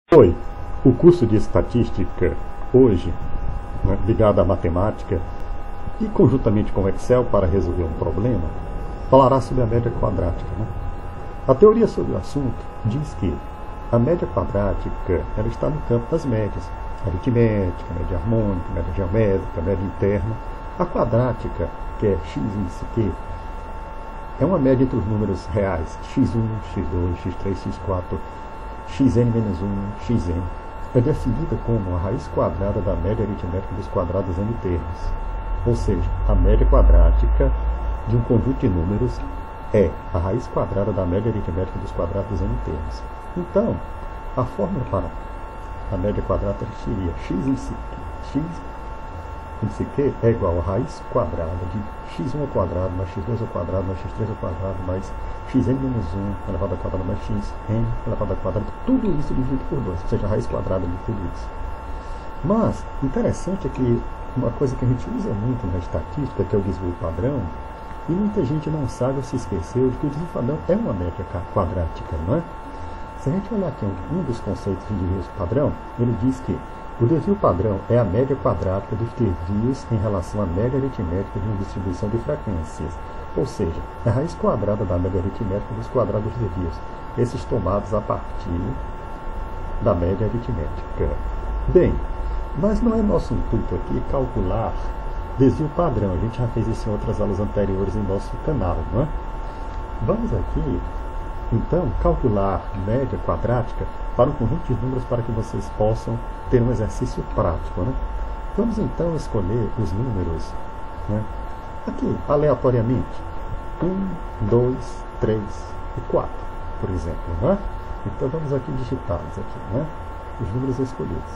Oi, o curso de estatística hoje, né, ligado à matemática e conjuntamente com o Excel para resolver um problema, falará sobre a média quadrática. Né? A teoria sobre o assunto diz que a média quadrática ela está no campo das médias, aritmética, média harmônica, média geométrica, média interna. A quadrática, que é x índice q, é uma média entre os números reais x1, x2, x3, x4, xn-1, xn, é definida como a raiz quadrada da média aritmética dos quadrados n termos. Ou seja, a média quadrática de um conjunto de números é a raiz quadrada da média aritmética dos quadrados n termos. Então, a fórmula para a média quadrática seria x índice q é igual a raiz quadrada de x1 ao quadrado mais x2 ao quadrado mais x3 ao quadrado mais xn-1 elevado ao quadrado mais xn elevado ao quadrado, tudo isso dividido por 2, ou seja, a raiz quadrada de tudo isso. Mas, interessante é que uma coisa que a gente usa muito na estatística, que é o desvio padrão, e muita gente não sabe ou se esqueceu de que o desvio padrão é uma média quadrática, não é? Se a gente olhar aqui um dos conceitos de desvio padrão, ele diz que o desvio padrão é a média quadrática dos desvios em relação à média aritmética de uma distribuição de frequências, ou seja, é a raiz quadrada da média aritmética dos quadrados dos desvios, esses tomados a partir da média aritmética. Bem, mas não é nosso intuito aqui calcular desvio padrão, a gente já fez isso em outras aulas anteriores em nosso canal, não é? Vamos aqui, então, calcular média quadrática para um conjunto de números para que vocês possam ter um exercício prático, né? Vamos então escolher os números, né? Aqui, aleatoriamente, 1, 2, 3 e 4, por exemplo, né? Então vamos aqui digitá-los aqui, né? Os números escolhidos.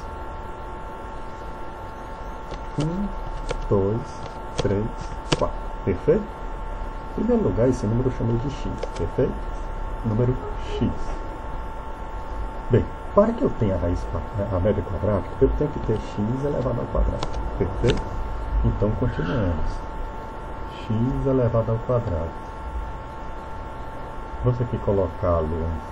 1, 2, 3, 4. Perfeito? Em primeiro lugar, esse número eu chamei de x, perfeito? Número x. Bem, para que eu tenha a média quadrática, eu tenho que ter x elevado ao quadrado. Perfeito? Então, continuamos. X elevado ao quadrado. Vamos aqui colocá-lo.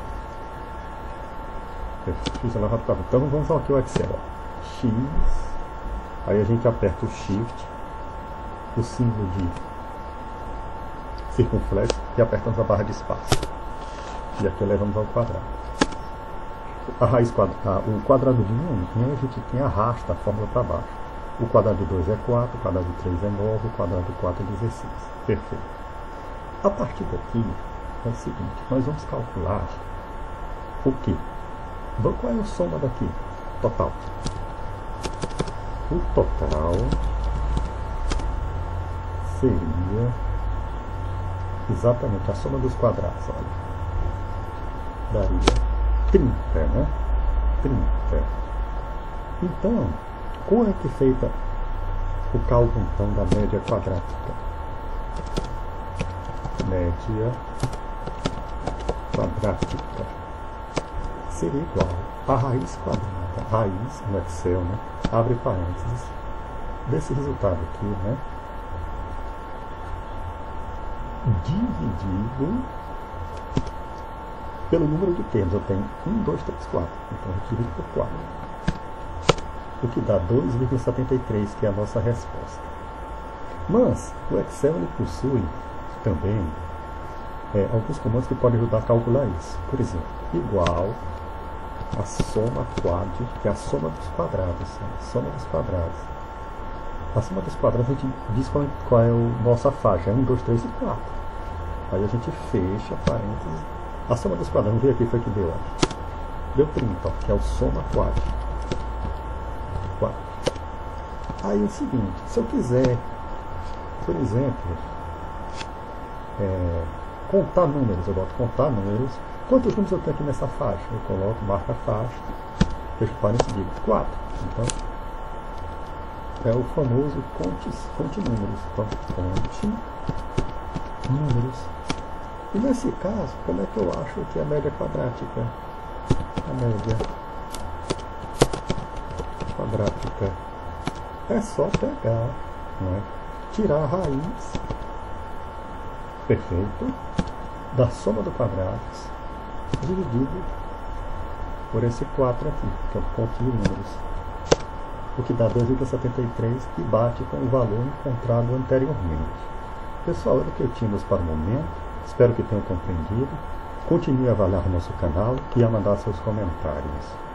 X elevado ao quadrado. Então, vamos aqui ao Excel. X. Aí a gente aperta o Shift, o símbolo de circunflexo e apertamos a barra de espaço. E aqui elevamos ao quadrado. A raiz quadrada, o quadrado de 1, a gente tem arrasta a fórmula para baixo. O quadrado de 2 é 4, o quadrado de 3 é 9, o quadrado de 4 é 16. Perfeito. A partir daqui é o seguinte, nós vamos calcular o quê? Qual é a soma daqui? Total. O total seria exatamente a soma dos quadrados, olha. Daria 30, né? 30. Então, como é que é feita o cálculo então da média quadrática? Média quadrática seria igual a raiz quadrada, raiz no Excel, né? Abre parênteses, desse resultado aqui, né? Dividido pelo número de termos. Eu tenho 1, 2, 3, 4. Então, eu divido por 4. O que dá 2,73, que é a nossa resposta. Mas, o Excel ele possui também alguns comandos que podem ajudar a calcular isso. Por exemplo, igual a soma quad, que é a soma dos quadrados. Né? Soma dos quadrados. A soma dos quadrados a gente diz qual é a nossa faixa. É 1, 2, 3 e 4. Aí a gente fecha parênteses. A soma dos quadrados, vamos ver aqui, foi que deu. Deu 30, ó, que é o soma quad. 4. Aí é o seguinte, se eu quiser, por exemplo, contar números, eu boto contar números. Quantos números eu tenho aqui nessa faixa? Eu coloco, marco a faixa, fecho parênteses e digo 4. Então, é o famoso conte números. Então, conte números. E nesse caso, como é que eu acho que é a média quadrática? A média quadrática é só pegar, não é? Tirar a raiz, perfeito, da soma dos quadrados dividido por esse 4 aqui, que é o ponto de números, o que dá 2,73 e bate com o valor encontrado anteriormente. Pessoal, era o que eu tínhamos para o momento, espero que tenham compreendido. Continue a avaliar nosso canal e a mandar seus comentários.